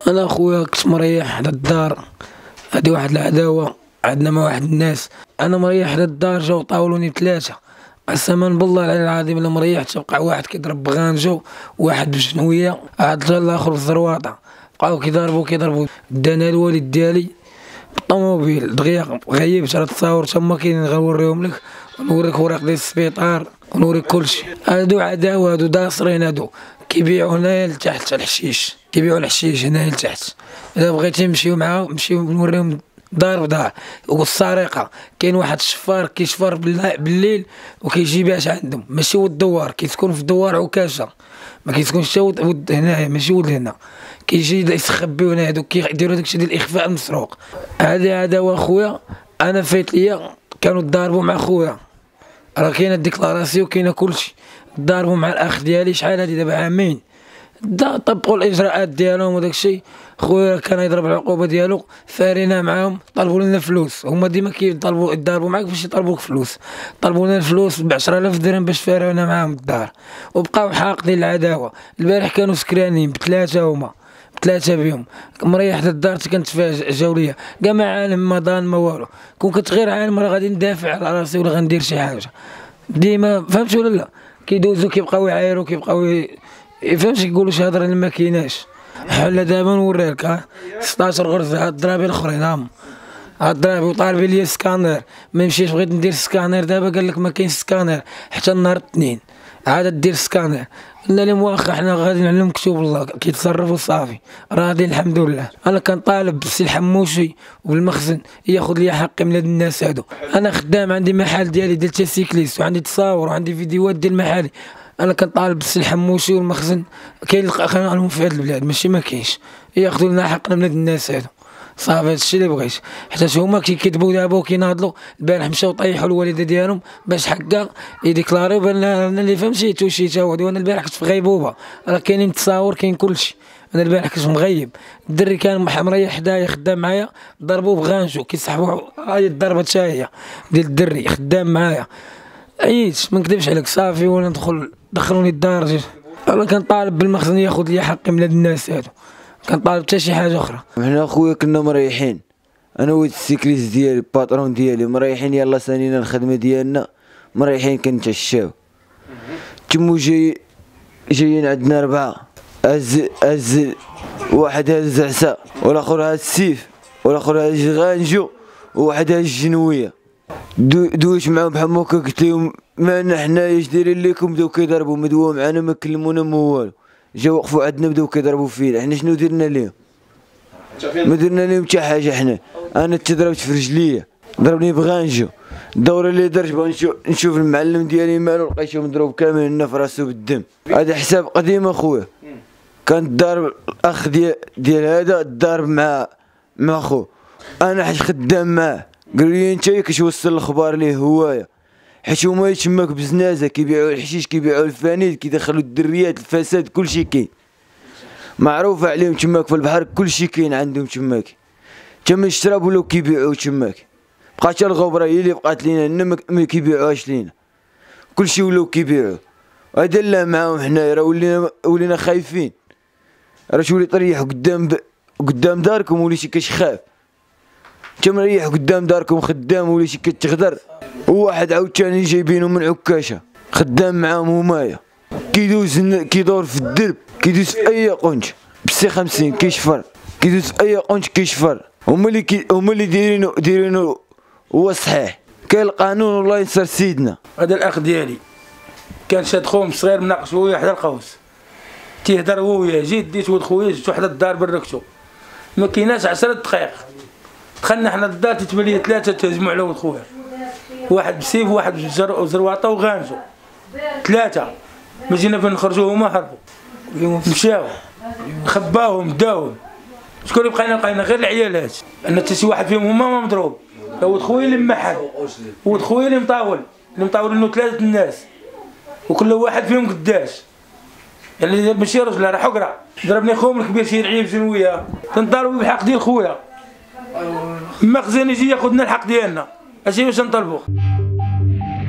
انا خويا كنت مريح حدا الدار، هادي واحد العداوه عندنا مع واحد الناس. انا مريح حدا الدار، جاو طاولوني ثلاثه، قسما بالله العلي العظيم الا مريحت. بقى واحد كيضرب بغانجو، واحد بجنويه، عاد جا الاخر بالزرواطه، بقاو كيضربوا دانا الوالد ديالي بالطوموبيل دغيا. غيبت على التصاور تما كاينين، غنوريهم لك ونوريك وراق ديال السبيطار ونوريك كلشي. هادو عداوه، هادو داصرين، هادو كيبيعوا هنايا لتحت الحشيش، كيبيعوا الحشيش هنايا لتحت. الا بغيتي نمشيو معاهم نمشيو نوريهم دار بدار. والسرقه كاين واحد الشفار كيشفر بالليل وكيجيبهاش عندهم، ماشي ود الدوار، كيسكن في الدوار عكاشه، ما كيسكنش حتى ود هنايا، ماشي ود هنا، كيجي يستخبيو هنا. هادوك كيديروا داكشي ديال الاخفاء المسروق. هادي عداوه خويا. انا فايت ليا كانوا ضاربوا مع خويا، راه كاينه الديكلاراسيون كاينه كلشي. ضاربوا مع الاخ ديالي شحال هادي دابا عامين، طبقوا الاجراءات ديالهم وداك الشيء. خويا كان يضرب العقوبه ديالو، فارينا معاهم، طلبوا لنا فلوس. هما ديما كيطالبوا يضاربوا معاك باش يطلبوك فلوس. طلبوا لنا الفلوس ب 10000 درهم باش فارينا معاهم الدار، وبقاو حاقدين العداوه. البارح كانوا سكرانين بثلاثه، هما بثلاثه بهم. مريح حتى الدار كانت فيها جاو ليا كاع ما عالم ما ضان ما والو. كون كنت غير عالم راه غادي ندافع على راسي ولا غندير شي حاجه. ديما فهمتي ولا لا؟ كيدوزو كيبقاو يعايروا، كيبقاو فهمتي كيقولوا شي هضره اللي ما كايناش. حنا دابا نوريك 16 غرزه. هاد الدرابي الاخرين هاد الدرابي وطالبين لي سكانير، ما مشيتش بغيت ندير سكانير دابا قال لك ما كاينش سكانير حتى النهار الاثنين، عاد دير سكانير. قلنا لهم واخا حنا غادي نعلم مكتوب الله كيتصرفوا صافي، راضي الحمد لله. انا كنطالب بالسي الحموشي وبالمخزن ياخذ لي حقي من هاد الناس هادو. انا خدام، عندي محل ديالي ديال تيسيكليست، وعندي تصاور وعندي فيديوهات ديال محالي. انا كنطالب بالسي الحموشي والمخزن، كاين القانون في هاد البلاد ماشي ما كاينش، ياخذوا لنا حقنا من هاد الناس هادو صافي. هادشي اللي بغيت، حيت هما كيكذبوا دابا وكيناضلوا. البارح مشاو طيحوا الوالده ديالهم باش حكا يديكلاريو بان انا اللي فهمتي توشيتا. وانا البارح كنت في غيبوبه، راه كاينين التصاور كاين كلشي. انا البارح كنت مغيب، الدري كان مريح حدايا خدام معايا، ضربوه بغانجو كيسحبوا. هاي الضربه حتى هي ديال الدري خدام معايا. عييت ما نكذبش عليك صافي، وانا دخلوني الدار. انا كنطالب بالمخزن ياخذ لي حقي من هاد الناس هادو، كنطالب حتى شي حاجه اخرى. حنا خويا كنا مريحين، انا ولد السيكليست ديالي الباترون ديالي مريحين، يلا سالينا الخدمه ديالنا مريحين كنتعشاو. تمو جايين عندنا 4، هز واحد هز عصا، والاخر هز السيف، والاخر هز غانجو، وواحد هز الجنويه. دويت معاهم بحال هكا، قلت لهم ما حنايا اش دايرين لكم؟ بداو كيضربوا، ما دواو معانا ما كلمونا ما والو. جاو وقفوا عندنا بداو كيضربوا فينا. حنا شنو درنا لهم؟ ما درنا لهم حتى حاجه. حنا انا تضربت في رجليا، ضربني بغانجو. الدوره اللي درت بغا نشوف المعلم ديالي مالو، لقيتو مضروب كامل هنا في راسو بالدم. هذا حساب قديم اخويا. كان الضارب الاخ ديال هذا الضارب مع خو، انا حيت خدام معاه. قالوا لي انت كتوصل الاخبار ليه هوايا، حيت هما يتماك بزنازه، كيبيعوا الحشيش، كيبيعوا الفانيد، كيدخلوا الدريات، الفساد، كلشي كاين. معروف عليهم تماك في البحر، كلشي كاين عندهم تماك. تما الشراب ولاو كيبيعوا تماك، بقات الغبره هي اللي بقات لينا هنا ما كيبيعوهاش لينا، كلشي ولاو كيبيعوا. هذا لا معاهم حنايا، راه ولينا خايفين. راه شولي طريح قدام داركم وليتي كتخاف. انت مريح قدام داركم خدام وليتي كتغدر. وواحد عاوتاني جايبينو من عكاشه خدام معاهم همايا، كيدور في الدرب، كيدوز في اي قنج بالسي 50 كيشفر، كيدوز في اي قنج كيشفر. هما اللي دايرينو هو الصحيح. كاين القانون والله ينصر سيدنا. هذا الاخ ديالي كان شاد خوهم صغير مناقش وياه حدا القوس، تيهضر هو وياه. جيت ديت ولد خويا، جبتو حدا الدار بركتو، ما كايناش 10 دقائق دخلنا حنا للدار. تتبان لي 3 تهجموا على ولد خويا، واحد بسيف وواحد بزرواطه وغانجو، 3. ما جينا فين نخرجوا هما هربوا مشاو، خباوهم داوهم. شكون اللي بقينا غير العيالات. انا حتى شي واحد فيهم هما ما مضروب. ولد خويا اللي محل، ولد خويا اللي مطاول انه 3 الناس، وكل واحد فيهم قداش. يعني ماشي رجل راه حقره. ضربني خوهم الكبير شي لعيب جنويه، تنطالبوا بالحق ديال خويا. المخزن يجي ياخذ لنا الحق ديالنا، اش باش نطلبوا.